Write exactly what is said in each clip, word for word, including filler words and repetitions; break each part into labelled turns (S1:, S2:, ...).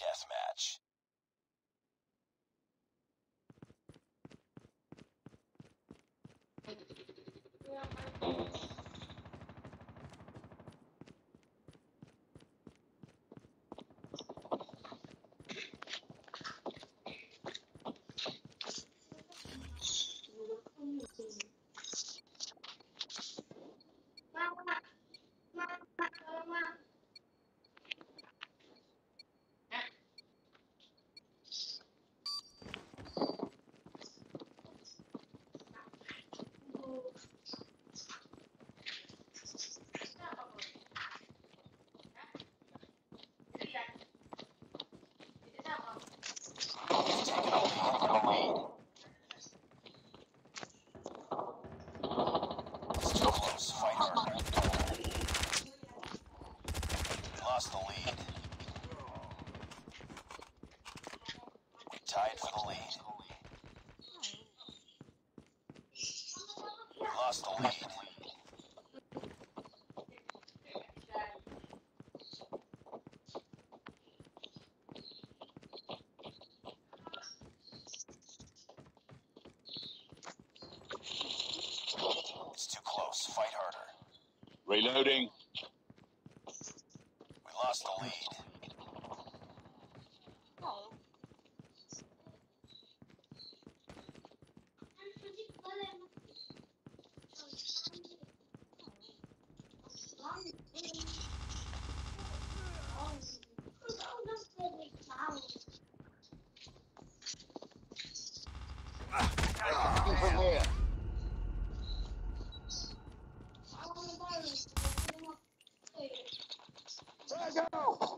S1: deathmatch. Lost the lead. We tied for the lead. We lost the lead. It's too close. Fight harder.
S2: Reloading.
S1: We lost the lead.
S2: From here. Frag out!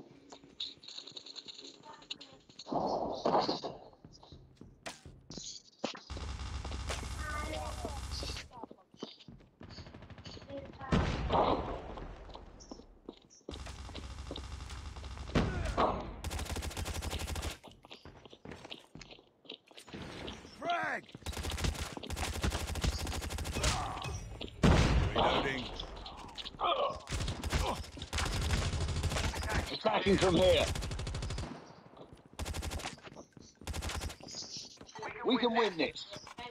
S3: Frag! Reloading.
S2: Attacking from here. We can win this.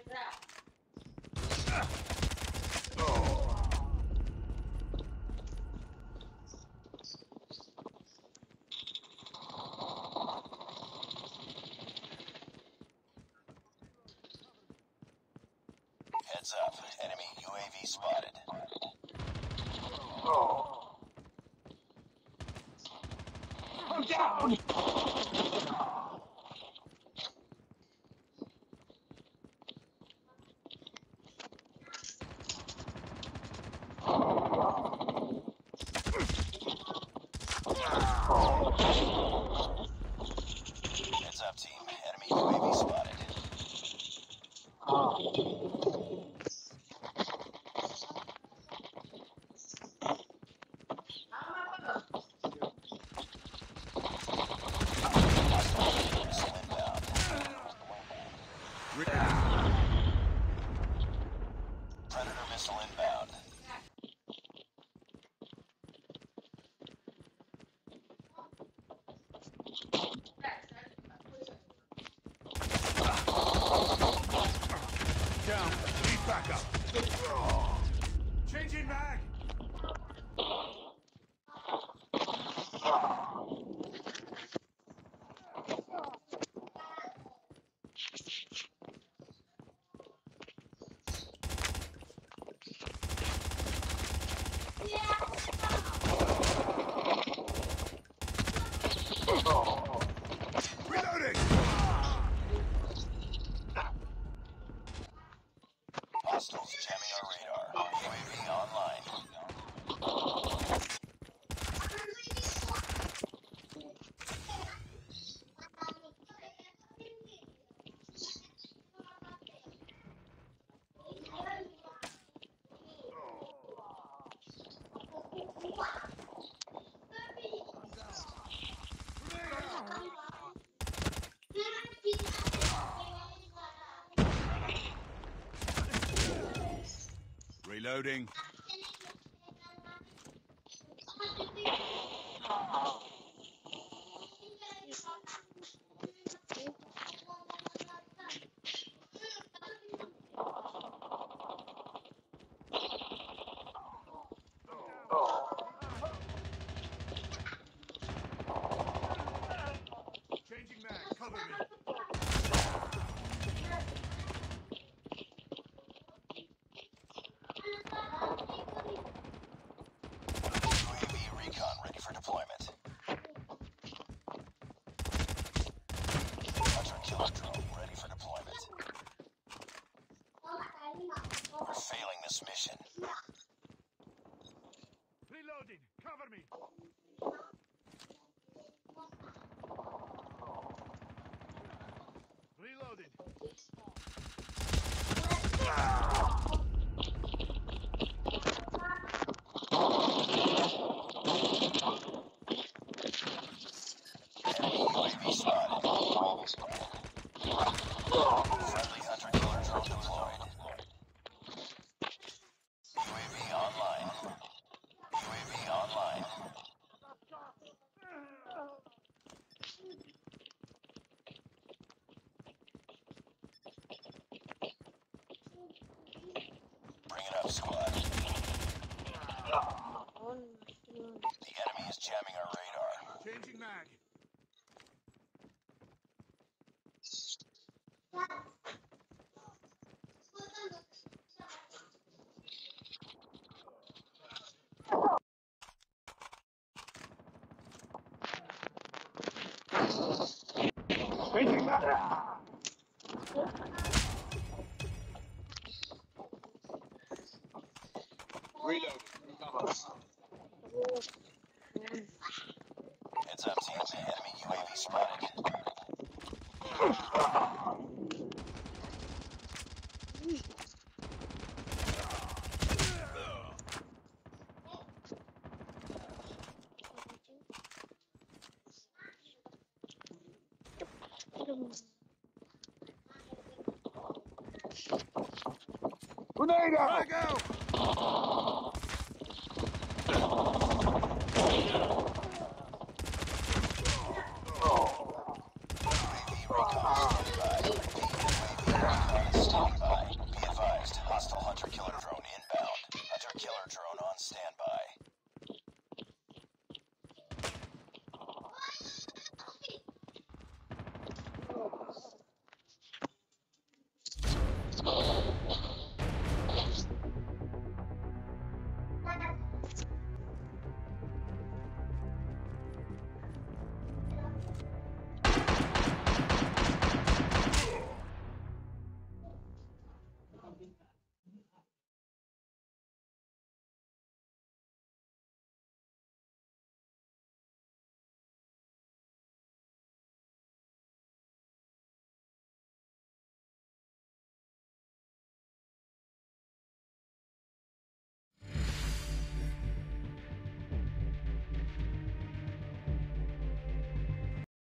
S1: Heads up. Enemy U A V spotted.
S2: I'm down!
S1: Heads up, team. Enemy U A V spotted. Predator missile inbound.
S3: Down. Need backup. Changing mag. Reloading.
S1: Hostiles jamming our radar. U A V online.
S3: Reloading. Cover me. Reloaded.
S1: Enemy U A V spotted. Friendly hunter-killer drone deployed. U A V online. U A V online. Bring it up, squad. The enemy is jamming our radar.
S3: Changing mag.
S2: Changing mag. Reloading. Cover.
S1: Heads up, team. Enemy U A V spotted.
S2: Grenade out!
S3: Frag out!
S1: Standby. Be advised, hostile hunter-killer drone inbound. Hunter-killer drone on standby.